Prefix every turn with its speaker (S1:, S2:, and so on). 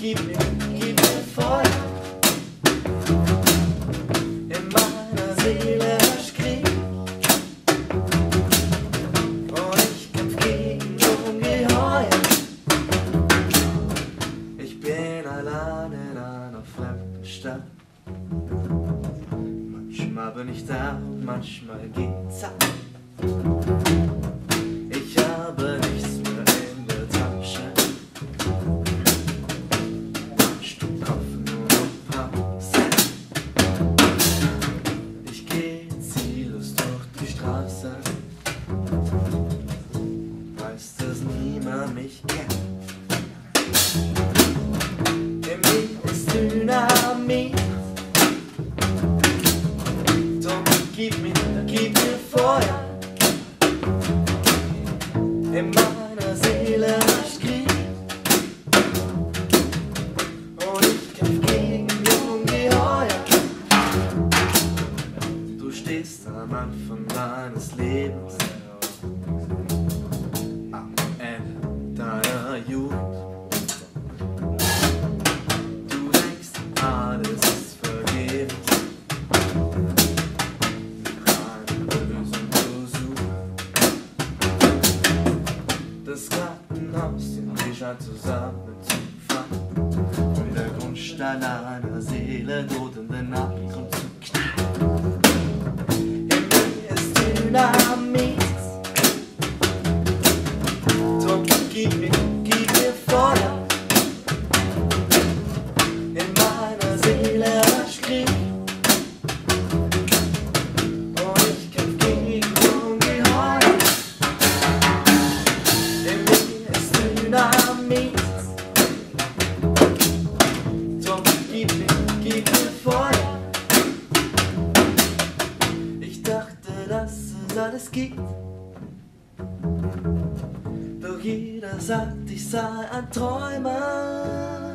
S1: gib mir Feuer. In meiner Seele herrscht Krieg und ich kämpf gegen Ungeheuer. Ich bin allein in einer fremden Stadt. Manchmal bin ich da, manchmal geht's ab. Ich habe nichts mehr in der Tasche. Ein Stück Kopf, nur noch Pause. Ich gehe ziellos durch die Straße. Weiß, dass niemand mich kennt. In mir ist Dynamit. Drum gib mir Feuer. In meiner Seele herrscht Krieg und ich kämpf gegen Ungeheuer. Du stehst am Anfang meines Lebens, am Ende deiner Jugend. Du denkst, alles ist vergebens. Das Gartenhaus in Deja zusammenzufassen, um der Grundstein einer Seele todenden Abgrund zu knallen. In mir ist Dynamit, drum gib mir Feuer. In meiner Seele herrscht Krieg und ich kämpf gegen Ungeheuer. Dynamit, drum gib mir Feuer. Ich dachte, dass es alles gibt, doch jeder sagt, ich sei ein Träumer.